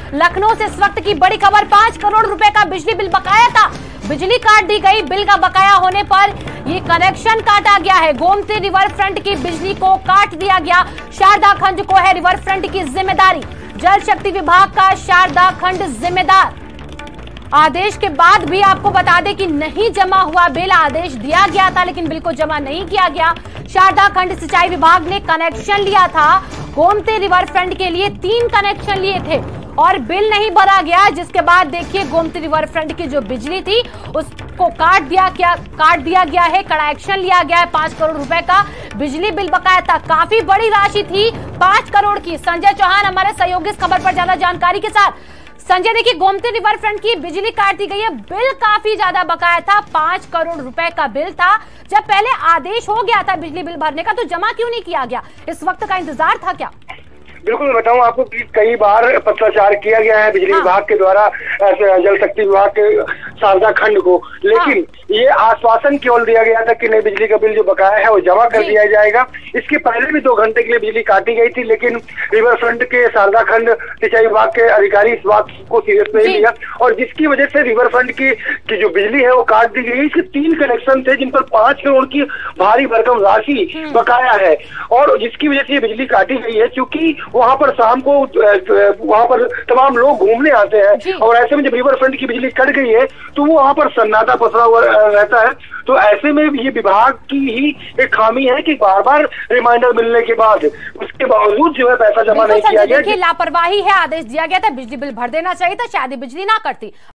लखनऊ से इस वक्त की बड़ी खबर, 5 करोड़ रुपए का बिजली बिल बकाया था, बिजली काट दी गई। बिल का बकाया होने पर ये कनेक्शन काटा गया है। गोमती रिवर फ्रंट की बिजली को काट दिया गया। शारदा खंड को है रिवर फ्रंट की जिम्मेदारी, जल शक्ति विभाग का शारदा खंड जिम्मेदार। आदेश के बाद भी आपको बता दें कि नहीं जमा हुआ बिल, आदेश दिया गया था लेकिन बिल को जमा नहीं किया गया। शारदा खंड सिंचाई विभाग ने कनेक्शन लिया था, गोमती रिवर फ्रंट के लिए 3 कनेक्शन लिए थे और बिल नहीं भरा गया, जिसके बाद देखिए गोमती रिवर फ्रंट की जो बिजली थी उसको काट दिया गया है, कनेक्शन लिया गया है। 5 करोड़ रुपए का बिजली बिल बकाया था, काफी बड़ी राशि थी 5 करोड़ की। संजय चौहान हमारे सहयोगी इस खबर पर ज्यादा जानकारी के साथ। संजय, देखिए गोमती रिवर फ्रंट की बिजली काट दी गई है, बिल काफी ज्यादा बकाया था, 5 करोड़ रुपए का बिल था। जब पहले आदेश हो गया था बिजली बिल भरने का तो जमा क्यों नहीं किया गया? इस वक्त का इंतजार था क्या? बिल्कुल, मैं बताऊं आपको कि कई बार पत्राचार किया गया है बिजली विभाग के द्वारा जल शक्ति विभाग के शारदा खंड को, लेकिन ये आश्वासन केवल दिया गया था कि नहीं, बिजली का बिल जो बकाया है वो जमा कर दिया जाएगा। इसके पहले भी 2 घंटे के लिए बिजली काटी गई थी, लेकिन रिवर फ्रंट के शारदा खंड सिंचाई विभाग के अधिकारी इस बात को सीरियस नहीं लिया और जिसकी वजह से रिवर फ्रंट की जो बिजली है वो काट दी गई। इसके 3 कनेक्शन थे जिन पर 5 करोड़ की भारी भरकम राशि बकाया है और जिसकी वजह से ये बिजली काटी गई है। क्योंकि वहां पर शाम को वहां पर तमाम लोग घूमने आते हैं और ऐसे में जब रिवर फ्रंट की बिजली कट गई है तो वो वहां पर सन्नाटा पसरा हुआ रहता है। तो ऐसे में ये विभाग की ही एक खामी है कि बार बार रिमाइंडर मिलने के बाद उसके बावजूद जो है पैसा जमा नहीं किया गया। लापरवाही है, आदेश दिया गया था बिजली बिल भर देना चाहिए था, शायद बिजली ना करती।